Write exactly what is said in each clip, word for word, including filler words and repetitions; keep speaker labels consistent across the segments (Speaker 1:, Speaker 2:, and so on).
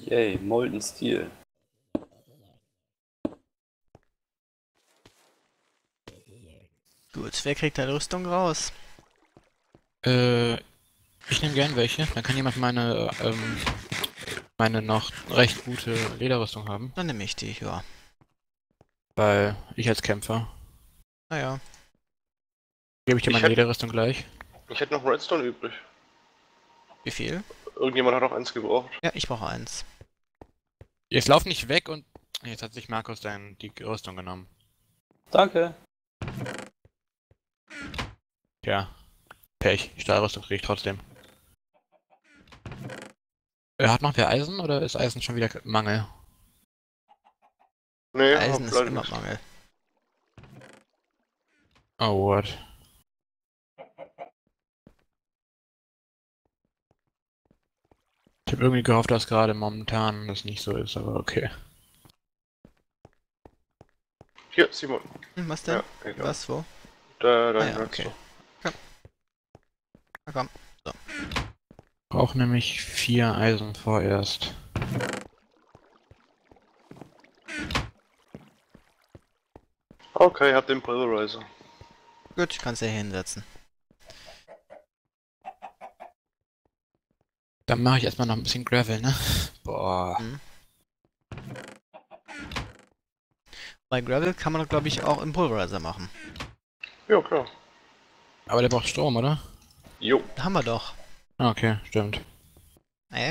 Speaker 1: Yay, Molten Steel.
Speaker 2: Gut, wer kriegt da Rüstung raus?
Speaker 3: Äh, ich nehme gern welche. Dann kann jemand meine, ähm, meine noch recht gute Lederrüstung haben.
Speaker 2: Dann nehme ich die, ja.
Speaker 3: Weil ich als Kämpfer.
Speaker 2: Naja.
Speaker 3: Gebe ich dir
Speaker 4: Ich
Speaker 3: meine
Speaker 4: hätt-
Speaker 3: Lederrüstung gleich.
Speaker 4: Ich hätte noch Redstone übrig.
Speaker 2: Wie viel?
Speaker 4: Irgendjemand hat noch eins gebraucht.
Speaker 2: Ja, ich brauche eins.
Speaker 3: Jetzt lauf nicht weg und... Jetzt hat sich Markus dein, die Rüstung genommen.
Speaker 1: Danke.
Speaker 3: Tja. Pech. Stahlrüstung kriege ich trotzdem. Äh, hat noch wer Eisen oder ist Eisen schon wieder Mangel?
Speaker 4: Nee,
Speaker 2: Eisen
Speaker 4: hab
Speaker 2: ist
Speaker 4: leider
Speaker 2: immer
Speaker 4: nichts.
Speaker 2: Mangel.
Speaker 3: Oh, what? Ich habe irgendwie gehofft, dass gerade momentan das nicht so ist, aber okay.
Speaker 4: Hier, Simon.
Speaker 2: Hm, was denn?
Speaker 4: Ja, egal.
Speaker 2: Was, wo?
Speaker 4: Da, da,
Speaker 2: Ah ja, okay. Na komm.
Speaker 3: Brauche nämlich vier Eisen vorerst.
Speaker 4: Okay, hab den Pulverizer.
Speaker 2: Gut, kannst du hier hinsetzen.
Speaker 3: Dann mache ich erstmal noch ein bisschen Gravel, ne? Boah.
Speaker 2: Hm. Bei Gravel kann man, glaube ich, auch im Pulverizer machen.
Speaker 4: Ja, klar.
Speaker 3: Aber der braucht Strom, oder?
Speaker 4: Jo.
Speaker 2: Haben wir doch.
Speaker 3: Ah, okay, stimmt.
Speaker 2: Äh?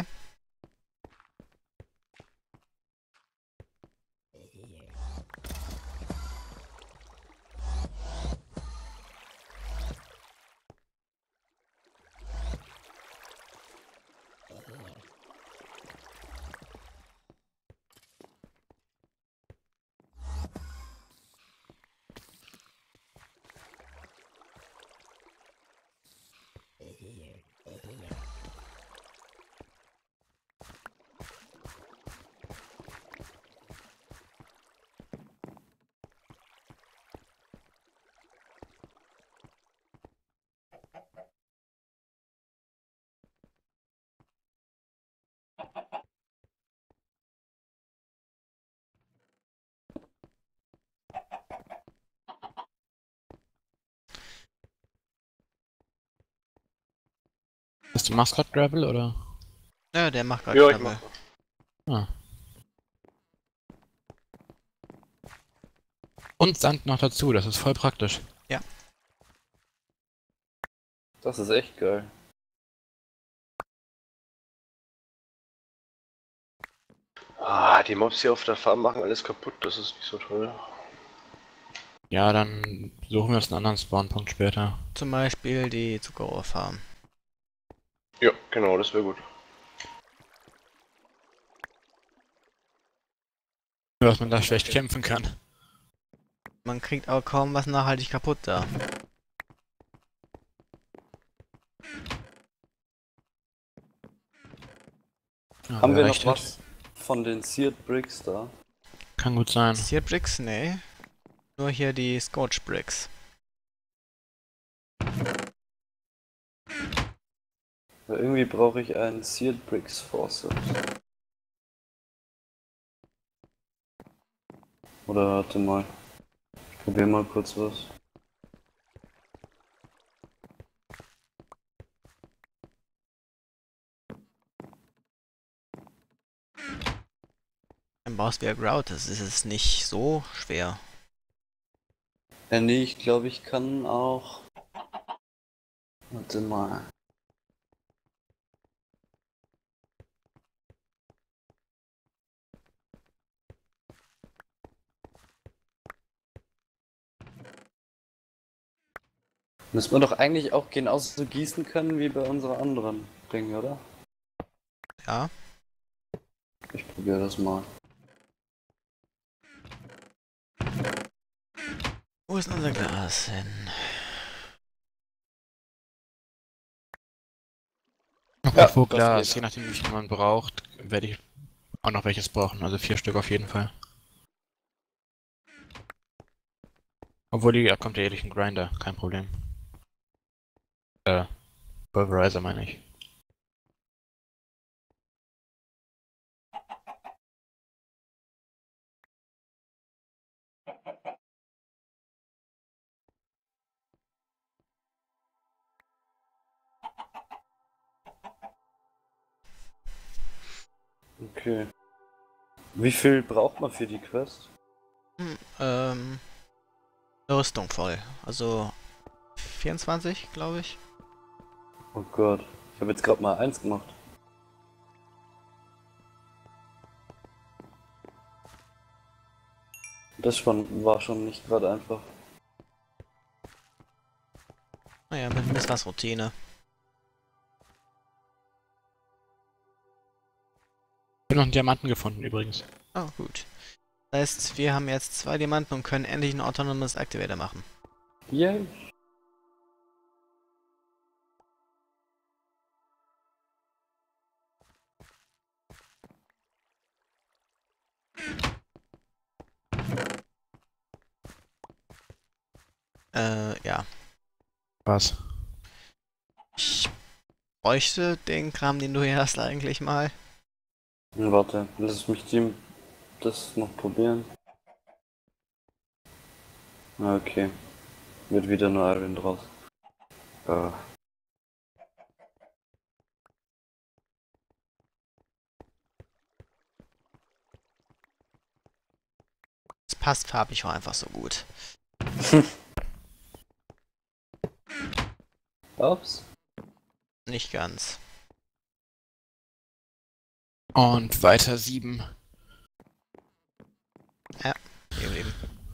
Speaker 3: Hast du machst grad Gravel, oder?
Speaker 2: Ja, der macht gerade
Speaker 4: Ja, ich
Speaker 2: Gravel.
Speaker 4: mach.
Speaker 3: Ah. Und Sand noch dazu, das ist voll praktisch.
Speaker 1: Das ist echt geil.
Speaker 4: Ah, die Mobs hier auf der Farm machen alles kaputt, das ist nicht so toll.
Speaker 3: Ja, dann suchen wir uns einen anderen Spawnpunkt später.
Speaker 2: Zum Beispiel die Zuckerrohrfarm.
Speaker 4: Ja, genau, das wäre gut.
Speaker 3: Nur, dass man da schlecht kämpfen kann.
Speaker 2: Man kriegt auch kaum was nachhaltig kaputt da.
Speaker 3: Ja,
Speaker 1: Haben wir
Speaker 3: reicht
Speaker 1: noch
Speaker 3: halt.
Speaker 1: was von den Seared Bricks da?
Speaker 3: Kann gut sein.
Speaker 2: Seared Bricks? Nee. Nur hier die Scorch Bricks.
Speaker 1: Weil irgendwie brauche ich einen Seared Bricks Faucet. Oder warte mal. Ich probier mal kurz was.
Speaker 2: Dann baust du ja Grout, das ist es nicht so schwer.
Speaker 1: Ja, nee, ich glaube, ich kann auch. Warte mal. Müssen wir doch eigentlich auch genauso gießen können wie bei unserer anderen Dinge, oder?
Speaker 2: Ja.
Speaker 1: Ich probiere das mal.
Speaker 2: Wo ist unser Glas hin?
Speaker 3: Apropos
Speaker 1: das
Speaker 3: Glas,
Speaker 1: geht.
Speaker 3: je nachdem wie viel man braucht, werde ich auch noch welches brauchen. Also vier Stück auf jeden Fall. Obwohl, die, da kommt ja ehrlich ein Grinder, kein Problem. Äh, Pulverizer meine ich.
Speaker 1: Okay. Wie viel braucht man für die Quest?
Speaker 2: Hm, ähm, eine Rüstung voll. Also vierundzwanzig, glaube ich.
Speaker 1: Oh Gott. Ich habe jetzt gerade mal eins gemacht. Das schon, war schon nicht gerade einfach.
Speaker 2: Naja, mit Misswas-Routine.
Speaker 3: Ich habe noch einen Diamanten gefunden übrigens.
Speaker 2: Oh, gut. Das heißt, wir haben jetzt zwei Diamanten und können endlich ein autonomes Activator machen.
Speaker 1: Yay!
Speaker 2: Äh, ja.
Speaker 3: Was?
Speaker 2: Ich bräuchte den Kram, den du hier hast, eigentlich mal.
Speaker 1: Warte, lass mich dem das noch probieren. Ah, okay. Wird wieder nur Iron draus. Äh.
Speaker 2: Es passt farblich auch einfach so gut.
Speaker 1: Ups.
Speaker 2: Nicht ganz.
Speaker 3: Und weiter sieben.
Speaker 2: Eben, eben.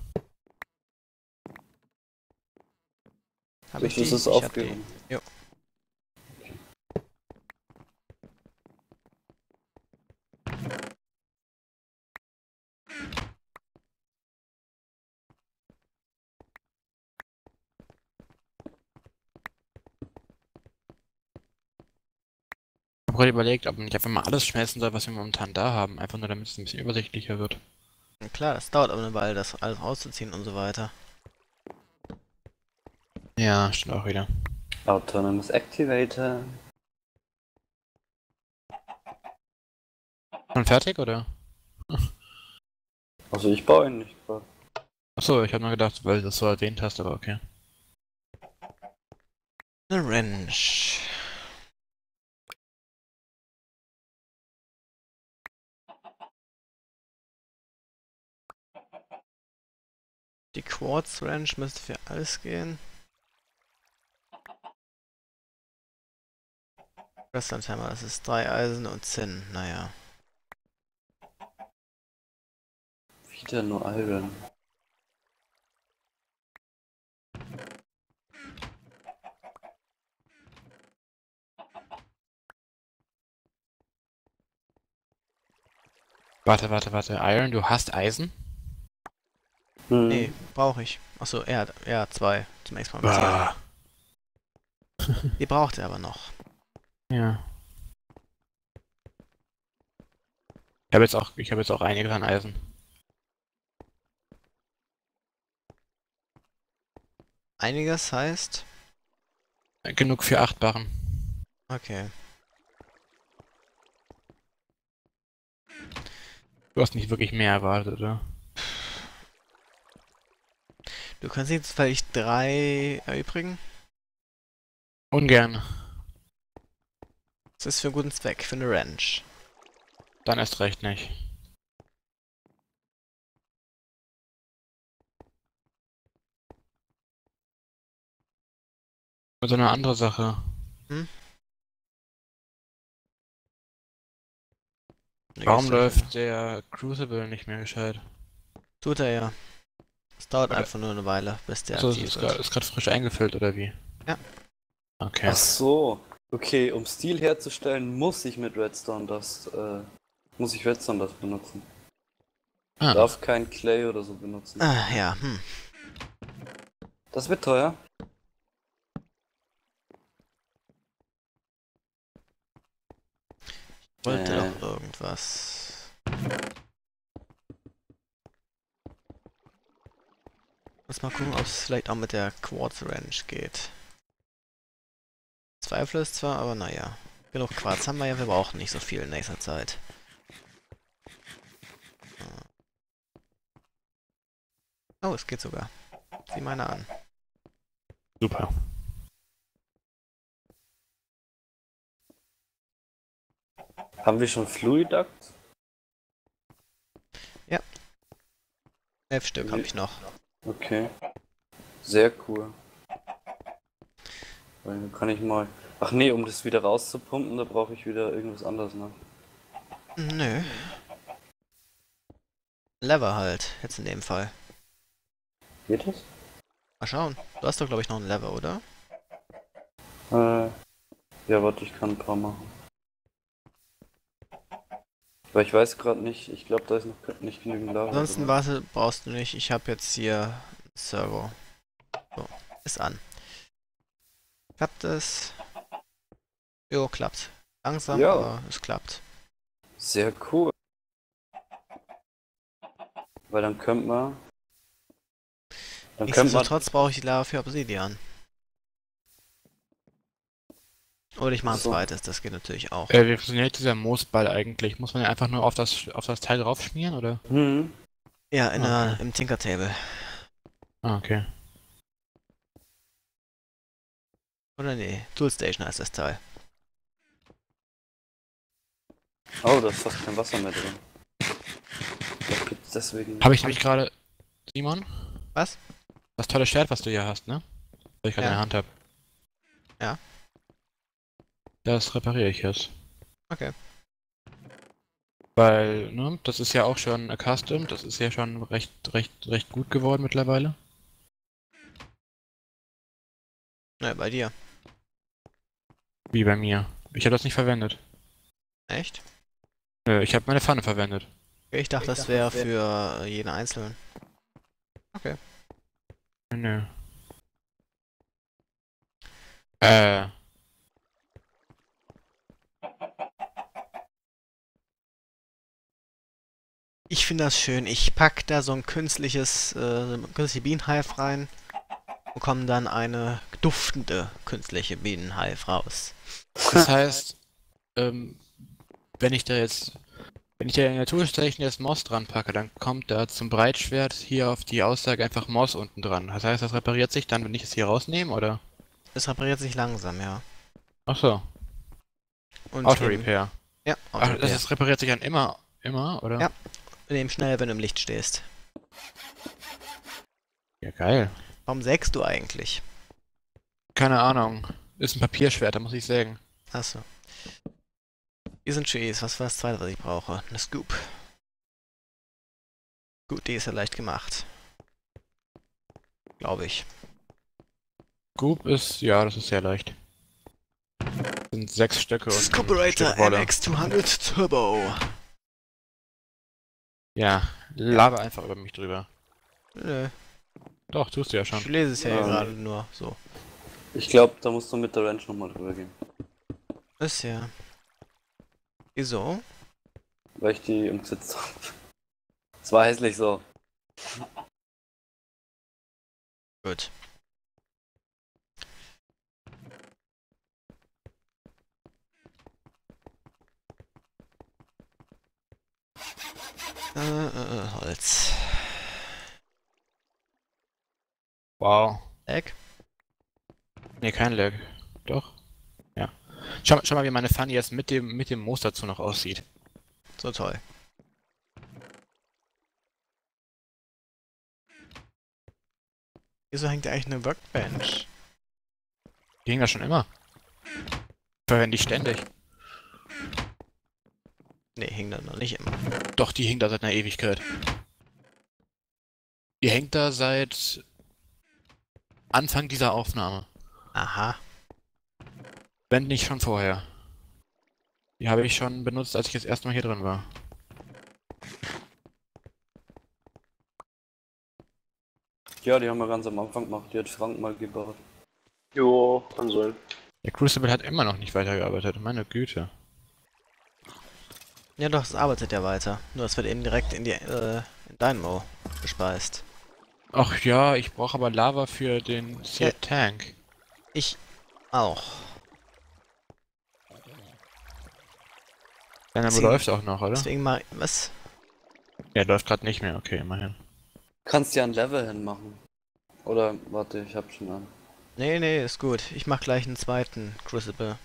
Speaker 2: Hab
Speaker 1: Das
Speaker 2: ich die?
Speaker 1: ist es
Speaker 2: Ich hab die.
Speaker 1: aufgehoben.
Speaker 2: Jo.
Speaker 3: Ich habe gerade überlegt, ob man nicht einfach mal alles schmelzen soll, was wir momentan da haben. Einfach nur, damit es ein bisschen übersichtlicher wird.
Speaker 2: Und klar, das dauert aber eine Weile, das alles rauszuziehen und so weiter.
Speaker 3: Ja, stimmt auch wieder.
Speaker 1: Autonomous Activator.
Speaker 3: Schon fertig, oder?
Speaker 1: Also ich baue ihn nicht gerade.
Speaker 3: Achso, ich habe nur gedacht, weil du das so erwähnt hast, aber okay.
Speaker 2: Eine Wrench. Die Quartz Wrench müsste für alles gehen. Restant Hammer, das ist drei Eisen und Zinn, naja.
Speaker 1: Wieder nur Iron.
Speaker 3: Warte, warte, warte. Iron, du hast Eisen?
Speaker 1: Hm.
Speaker 2: Nee, brauche ich. Achso, er hat, er hat zwei zum Experimentieren.
Speaker 3: Bah.
Speaker 2: Die braucht er aber noch.
Speaker 3: Ja. Ich habe jetzt auch, ich habe jetzt auch einiges an Eisen.
Speaker 2: Einiges heißt.
Speaker 3: Genug für acht Barren.
Speaker 2: Okay.
Speaker 3: Du hast nicht wirklich mehr erwartet, oder?
Speaker 2: Du kannst jetzt vielleicht drei erübrigen.
Speaker 3: Ungern.
Speaker 2: Das ist für einen guten Zweck, für eine Ranch.
Speaker 3: Dann erst recht nicht. Und so eine andere Sache.
Speaker 2: Hm? Da
Speaker 3: Warum
Speaker 2: geht's dafür.
Speaker 3: läuft der Crucible nicht mehr gescheit?
Speaker 2: Tut er ja. Es dauert
Speaker 3: Oder-
Speaker 2: einfach nur eine Weile, bis der
Speaker 3: Achso, es
Speaker 2: aktiv
Speaker 3: ist
Speaker 2: wird.
Speaker 3: gerade grad frisch eingefüllt, oder wie?
Speaker 2: Ja.
Speaker 3: Okay.
Speaker 1: Ach so. Okay, um Steel herzustellen, muss ich mit Redstone das, äh, muss ich Redstone das benutzen.
Speaker 3: Ah,
Speaker 1: Darf kein Clay oder so benutzen.
Speaker 2: Ah, ja, hm.
Speaker 1: Das wird teuer.
Speaker 2: Wollte
Speaker 1: Äh.
Speaker 2: doch irgendwas. Lass mal gucken, ob es vielleicht auch mit der Quartz Wrench geht. Zweifel es zwar, aber naja. Genug Quarz haben wir ja, wir brauchen nicht so viel in nächster Zeit. Oh, es geht sogar. Sieh meine an.
Speaker 3: super.
Speaker 1: Haben wir schon Fluiduct?
Speaker 2: Elf Stück habe ich noch.
Speaker 1: Okay. Sehr cool. Weil dann kann ich mal... Ach nee, um das wieder rauszupumpen, da brauche ich wieder irgendwas anderes, ne?
Speaker 2: Nö. Lever halt, jetzt in dem Fall.
Speaker 1: Geht das?
Speaker 2: Mal schauen. Du hast doch, glaube ich, noch einen Lever, oder?
Speaker 1: Äh... Ja, warte, ich kann ein paar machen. Weil ich weiß gerade nicht, ich glaube, da ist noch nicht genügend Lava.
Speaker 2: Ansonsten warte, brauchst du nicht. Ich habe jetzt hier Servo. So, ist an. Klappt es? Jo, klappt. Langsam,
Speaker 1: Ja.
Speaker 2: aber es klappt.
Speaker 1: Sehr cool. Weil dann könnte man... Dann könnte man...
Speaker 2: Nichtsdestotrotz brauche ich die Lava für Obsidian. Oder ich mache ein
Speaker 1: So.
Speaker 2: zweites, das geht natürlich auch.
Speaker 3: Äh, wie funktioniert dieser Moosball eigentlich? Muss man den einfach nur auf das, auf das Teil draufschmieren, oder?
Speaker 1: Hm.
Speaker 2: Ja, in
Speaker 3: Okay.
Speaker 2: der, im Tinker Table.
Speaker 3: Ah, okay.
Speaker 2: Oder nee, Toolstation heißt das Teil.
Speaker 1: Oh, da ist fast kein Wasser mehr drin. Das gibt's deswegen...
Speaker 3: Habe ich nämlich gerade... Simon?
Speaker 2: Was?
Speaker 3: Das tolle Schwert, was du hier hast, ne? Das ich gerade
Speaker 2: Ja.
Speaker 3: in der Hand habe.
Speaker 2: Ja.
Speaker 3: Das repariere ich jetzt.
Speaker 2: Okay.
Speaker 3: Weil, ne, das ist ja auch schon accustomed, das ist ja schon recht, recht, recht gut geworden mittlerweile.
Speaker 2: Ne, bei dir.
Speaker 3: Wie bei mir. Ich habe das nicht verwendet.
Speaker 2: Echt?
Speaker 3: Nö, ich habe meine Pfanne verwendet.
Speaker 2: Ich dachte, das wäre für jeden Einzelnen. Okay.
Speaker 3: Nö, Nö. Äh.
Speaker 2: Ich finde das schön. Ich pack da so ein künstliches, äh, künstliche Bienenhive rein. Bekomme dann eine duftende künstliche Bienenhive raus.
Speaker 3: Das heißt, ähm, wenn ich da jetzt, wenn ich da in der Toolstation jetzt Moss dran packe, dann kommt da zum Breitschwert hier auf die Aussage einfach Moss unten dran. Das heißt, das repariert sich dann, wenn ich es hier rausnehme, oder?
Speaker 2: Es repariert sich langsam, ja.
Speaker 3: Ach so,
Speaker 2: Und
Speaker 3: Auto-Repair.
Speaker 2: Im, ja,
Speaker 3: Ach,
Speaker 2: Auto-Repair.
Speaker 3: das ist, repariert sich dann immer, immer, oder?
Speaker 2: Ja. In dem schnell, wenn du im Licht stehst.
Speaker 3: Ja, geil.
Speaker 2: Warum sägst du eigentlich?
Speaker 3: Keine Ahnung. Ist ein Papierschwert, da muss ich sagen.
Speaker 2: Achso. Hier sind Cheese. Was war das zweite, was ich brauche? Eine Scoop. Gut, die ist ja leicht gemacht. Glaube ich.
Speaker 3: Scoop ist, ja, das ist sehr leicht. Das sind sechs Stöcke und ein
Speaker 2: Scooperator
Speaker 3: Stück Wolle.
Speaker 2: M X zweihundert Turbo.
Speaker 3: Ja, laber einfach über mich drüber.
Speaker 2: Nö,
Speaker 3: Doch, tust du ja
Speaker 2: ich
Speaker 3: schon.
Speaker 2: lese es ja hier
Speaker 1: Ähm.
Speaker 2: gerade nur so.
Speaker 1: Ich glaube, da musst du mit der Ranch nochmal drüber gehen.
Speaker 2: Ist ja. Wieso?
Speaker 1: Weil ich die umgesetzt habe. Es war hässlich so.
Speaker 2: Gut. Äh, äh, äh, Holz.
Speaker 3: Wow.
Speaker 2: Eck?
Speaker 3: Nee, kein Lag. Doch. Ja. Schau, schau mal, wie meine Pfanne jetzt mit dem, mit dem Moos dazu noch aussieht.
Speaker 2: So toll. Wieso hängt da eigentlich eine Workbench?
Speaker 3: Die hing da schon immer. Verwende ich ständig.
Speaker 2: Nee, hing da noch nicht immer.
Speaker 3: Doch, die hing da seit einer Ewigkeit. Die hängt da seit Anfang dieser Aufnahme.
Speaker 2: Aha.
Speaker 3: Wenn nicht schon vorher. Die habe ich schon benutzt, als ich das erste Mal hier drin war.
Speaker 1: Ja, die haben wir ganz am Anfang gemacht. Die hat Frank mal gebaut.
Speaker 4: Jo, kann sein.
Speaker 3: Der Crucible hat immer noch nicht weitergearbeitet. Meine Güte.
Speaker 2: Ja doch, es arbeitet ja weiter. Nur es wird eben direkt in die äh, in Dynamo gespeist.
Speaker 3: Ach ja, ich brauche aber Lava für den
Speaker 2: Ja.
Speaker 3: Sealed Tank.
Speaker 2: Ich auch.
Speaker 3: Dann
Speaker 2: Ziehen.
Speaker 3: läuft auch noch, oder?
Speaker 2: Deswegen mal. Was?
Speaker 3: Ja, läuft gerade nicht mehr. Okay, immerhin.
Speaker 1: Kannst ja ein Level hinmachen. Oder, warte, ich hab schon an.
Speaker 2: Nee, nee, ist gut. Ich mach gleich einen zweiten Crucible.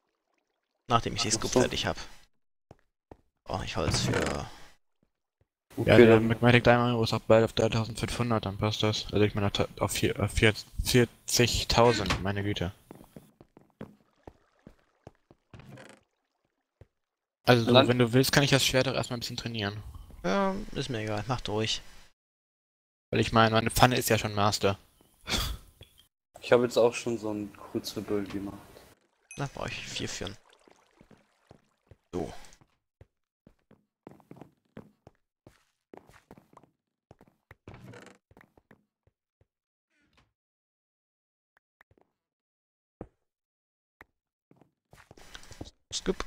Speaker 2: Nachdem ich die
Speaker 1: Ach
Speaker 2: Scoop
Speaker 1: so.
Speaker 2: fertig hab. Brauche ich Holz für
Speaker 3: Ja,
Speaker 1: Okay,
Speaker 3: der
Speaker 1: dann,
Speaker 3: Magmatic Diamond ist auch bald auf dreitausendfünfhundert, dann passt das. Also ich meine auf vier- auf vier- vierzigtausend, meine Güte. Also so,
Speaker 1: Dann-
Speaker 3: wenn du willst, kann ich das Schwert auch erstmal ein bisschen trainieren.
Speaker 2: Ja, ist mir egal, mach durch.
Speaker 3: Weil ich meine, meine Pfanne ist ja schon Master.
Speaker 1: ich habe jetzt auch schon so ein Crucible gemacht.
Speaker 2: Da brauche ich vier für. So. Skip.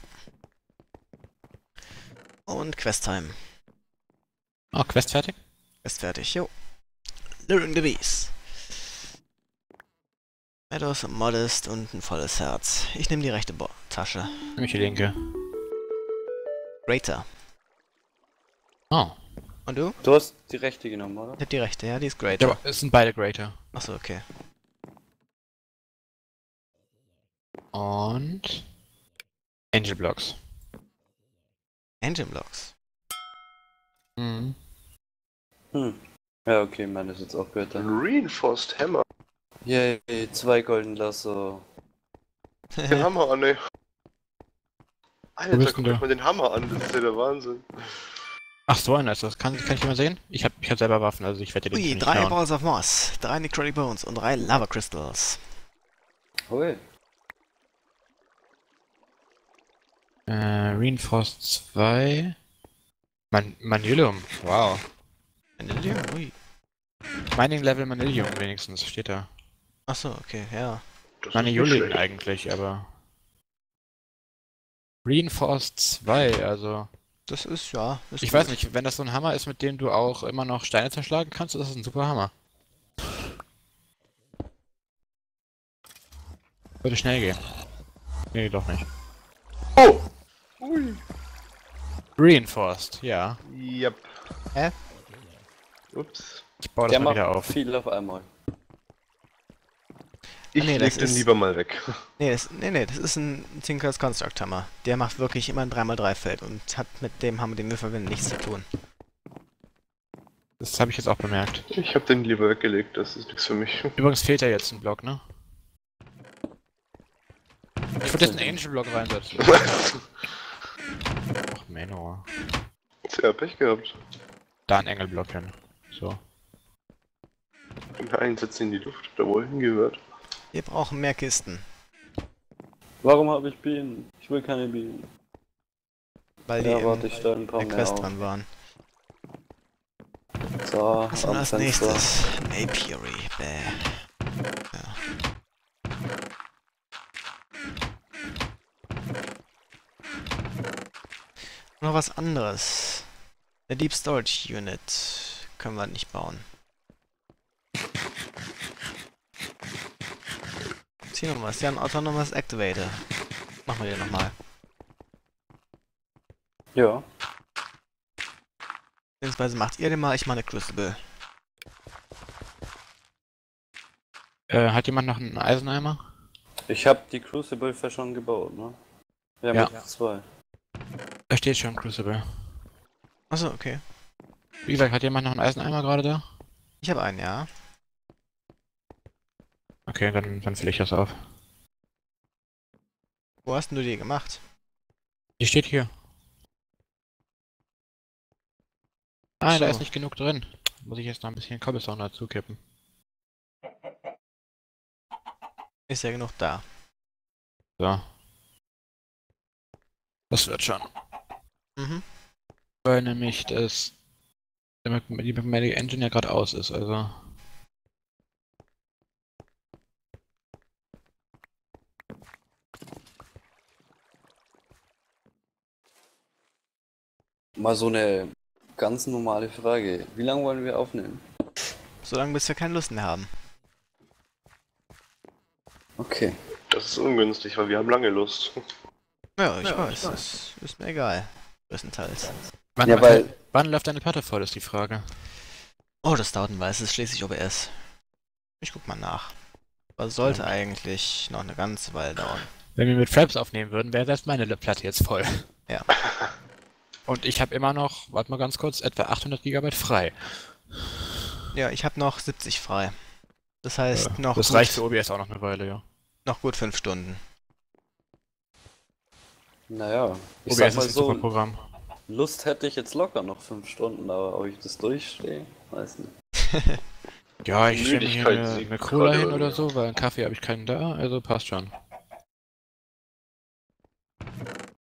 Speaker 2: Und Quest-Time.
Speaker 3: Oh, Quest fertig?
Speaker 2: Ist fertig, jo. Luring the Beast. Meadows, Modest und ein volles Herz. Ich nehme die rechte Bo Tasche.
Speaker 3: Nämlich die linke.
Speaker 2: Greater.
Speaker 3: Oh.
Speaker 2: Und du?
Speaker 1: Du hast die rechte genommen, oder?
Speaker 2: Ich hab die rechte, ja, die ist
Speaker 3: Ja,
Speaker 2: Greater.
Speaker 3: aber es sind beide Greater.
Speaker 2: Achso, okay.
Speaker 3: Und... Angel Blocks.
Speaker 2: Engine Blocks.
Speaker 3: Mhm.
Speaker 1: Hm. Ja, okay, meine ist jetzt auch besser.
Speaker 4: Reinforced Hammer.
Speaker 1: Yay, zwei Golden Lasso.
Speaker 4: Den Hammer an, ey.
Speaker 3: Wo
Speaker 4: Alter,
Speaker 3: bist
Speaker 4: guck
Speaker 3: denn
Speaker 4: euch
Speaker 3: du?
Speaker 4: mal den Hammer an, das ist ja der Wahnsinn.
Speaker 3: Ach, so einer ist das. Kann, kann ich mal sehen? Ich hab, ich hab selber Waffen, also ich werde dir den
Speaker 2: Ui,
Speaker 3: nicht
Speaker 2: drei
Speaker 3: klauen.
Speaker 2: Balls of Moss, drei Necrotic Bones und drei Lava Crystals.
Speaker 1: Hui.
Speaker 3: Äh, Reinforced zwei. Man Manilium, wow.
Speaker 2: Vanillium? Ui.
Speaker 3: Mining Level Manilium wenigstens, steht da.
Speaker 2: Achso, okay, ja.
Speaker 4: Das ist nicht
Speaker 3: Maniolin
Speaker 4: schlecht.
Speaker 3: eigentlich, aber... Reinforced zwei, also...
Speaker 2: Das ist, ja. Ist
Speaker 3: Ich
Speaker 2: gut.
Speaker 3: weiß nicht, wenn das so ein Hammer ist, mit dem du auch immer noch Steine zerschlagen kannst, das ist ein super Hammer. Würde schnell gehen. Nee, doch nicht.
Speaker 4: Oh! Ui.
Speaker 3: Reinforced, ja.
Speaker 4: Yep.
Speaker 2: Hä?
Speaker 4: Ups.
Speaker 3: Ich baue das
Speaker 1: Der
Speaker 3: mal
Speaker 1: macht
Speaker 3: wieder auf.
Speaker 1: viel auf einmal.
Speaker 4: Ich
Speaker 2: nee,
Speaker 4: leg
Speaker 2: das
Speaker 4: den
Speaker 2: ist-
Speaker 4: lieber mal weg.
Speaker 2: Nee, das, nee, nee, das ist ein Tinker's Construct Hammer. Der macht wirklich immer ein drei mal drei Feld und hat mit dem Hammer, den wir verwenden, nichts zu tun.
Speaker 3: Das habe ich jetzt auch bemerkt.
Speaker 4: Ich hab den lieber weggelegt, das ist nichts für mich.
Speaker 3: Übrigens fehlt ja jetzt ein Block, ne? Ich würde jetzt einen Angel Block reinsetzen. Ach, Menno.
Speaker 4: Sehr Pech gehabt.
Speaker 3: Da ein Engel Block hin. So.
Speaker 4: Nein, setz ihn in die Luft, da wo er hingehört.
Speaker 2: Wir brauchen mehr Kisten,
Speaker 1: Warum habe ich Bienen? Ich will keine Bienen.
Speaker 2: weil die
Speaker 1: Ja,
Speaker 2: im
Speaker 1: warte, ich stelle ein paar
Speaker 2: der
Speaker 1: mehr
Speaker 2: Quest
Speaker 1: auf.
Speaker 2: dran waren.
Speaker 1: So,
Speaker 2: Was haben wir
Speaker 1: am
Speaker 2: als
Speaker 1: Fenster.
Speaker 2: nächstes? Apiary. Bäh. Ja. Noch was anderes. Eine Deep Storage Unit können wir nicht bauen. Jetzt hier noch was. Ja, ein autonomes Activator. Machen wir den nochmal.
Speaker 1: Ja.
Speaker 2: Beziehungsweise macht ihr den mal, ich mache eine Crucible.
Speaker 3: Äh, hat jemand noch einen Eiseneimer?
Speaker 1: Ich habe die Crucible für schon gebaut, ne? Wir haben
Speaker 3: Ja.
Speaker 1: jetzt zwei.
Speaker 3: Da steht schon Crucible.
Speaker 2: Achso, okay.
Speaker 3: Wie gesagt, hat jemand noch einen Eiseneimer gerade da?
Speaker 2: Ich habe einen, ja.
Speaker 3: Okay, dann, dann fülle ich das auf.
Speaker 2: Wo hast denn du die gemacht?
Speaker 3: Die steht hier. Ah,
Speaker 2: So.
Speaker 3: da ist nicht genug drin. Muss ich jetzt noch ein bisschen Cobblestone dazu kippen.
Speaker 2: Ist ja genug da.
Speaker 3: So. Das wird schon.
Speaker 2: Mhm.
Speaker 3: Weil nämlich das... damit die Magmatic Engine ja gerade aus ist, also...
Speaker 1: Mal so eine ganz normale Frage. Wie lange wollen wir aufnehmen?
Speaker 2: Solange bis wir keine Lust mehr haben.
Speaker 1: Okay.
Speaker 4: Das ist ungünstig, weil wir haben lange Lust.
Speaker 2: Ja, ich weiß. Das ist mir egal. Größtenteils.
Speaker 3: Wann,
Speaker 1: Ja, weil-
Speaker 3: wann läuft deine Platte voll, ist die Frage.
Speaker 2: Oh, das dauert ein Weiß. Das ist schließlich O B S. Ich guck mal nach. Aber sollte
Speaker 3: Ja.
Speaker 2: eigentlich noch eine ganze Weile dauern.
Speaker 3: Wenn wir mit Fraps aufnehmen würden, wäre selbst meine Platte jetzt voll. Und ich habe immer noch, warte mal ganz kurz, etwa achthundert Gigabyte frei.
Speaker 2: Ja, ich habe noch siebzig frei. Das heißt,
Speaker 3: Ja,
Speaker 2: noch,
Speaker 3: das
Speaker 2: gut,
Speaker 3: reicht für O B S auch noch eine Weile, ja.
Speaker 2: noch gut fünf Stunden.
Speaker 1: Naja, ich
Speaker 3: O B
Speaker 1: sag
Speaker 3: S
Speaker 1: mal
Speaker 3: ist ein super
Speaker 1: so,
Speaker 3: Programm.
Speaker 1: Lust hätte ich jetzt locker noch fünf Stunden, aber ob ich das durchstehe, weiß nicht.
Speaker 3: Ja, ich stelle mir hier
Speaker 4: Müdigkeit
Speaker 3: eine,
Speaker 4: siegt
Speaker 3: eine Cola
Speaker 4: gerade
Speaker 3: hin
Speaker 4: bei
Speaker 3: oder
Speaker 4: mir.
Speaker 3: so, weil einen Kaffee habe ich keinen da, also passt schon.